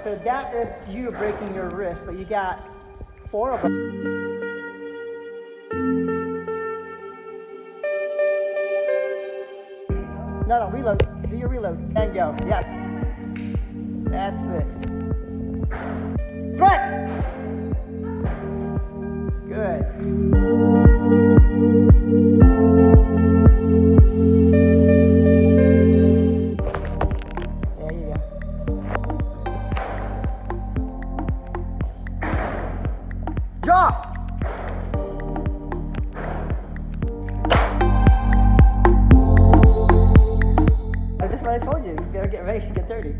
so that is you breaking your wrist, but you got 4 of them. No, reload. Do your reload. And go. Yes. That's it. Front! Good. There you go. Drop! That's what I told you. You better get ready to get dirty.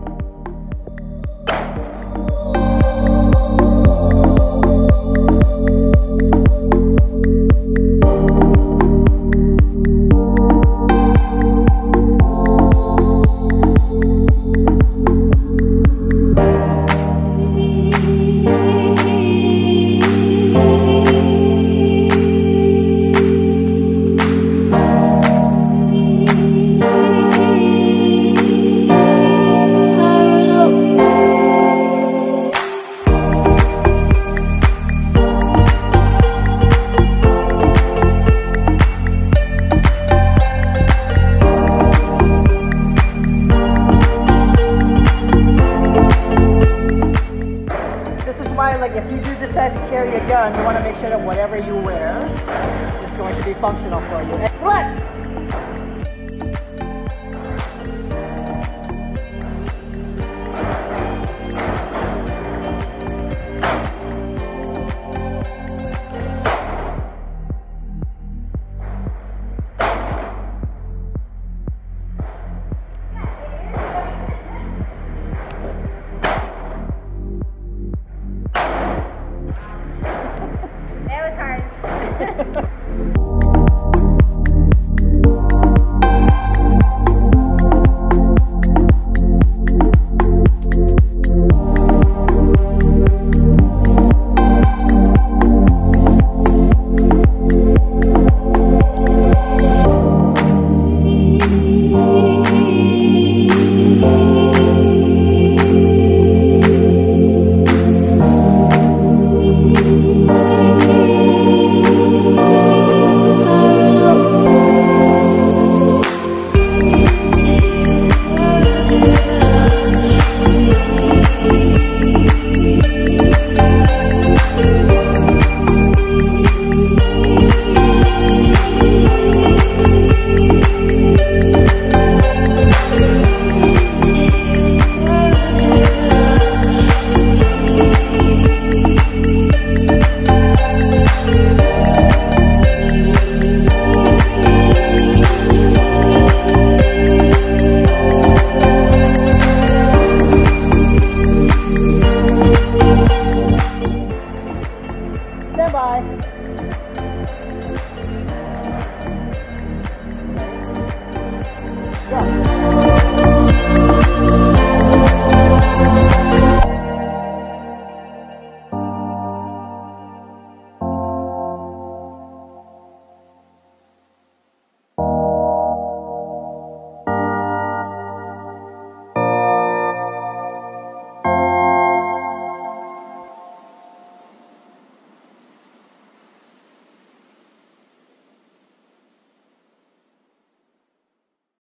Like if you do decide to carry a gun, you want to make sure that whatever you wear is going to be functional for you. And run!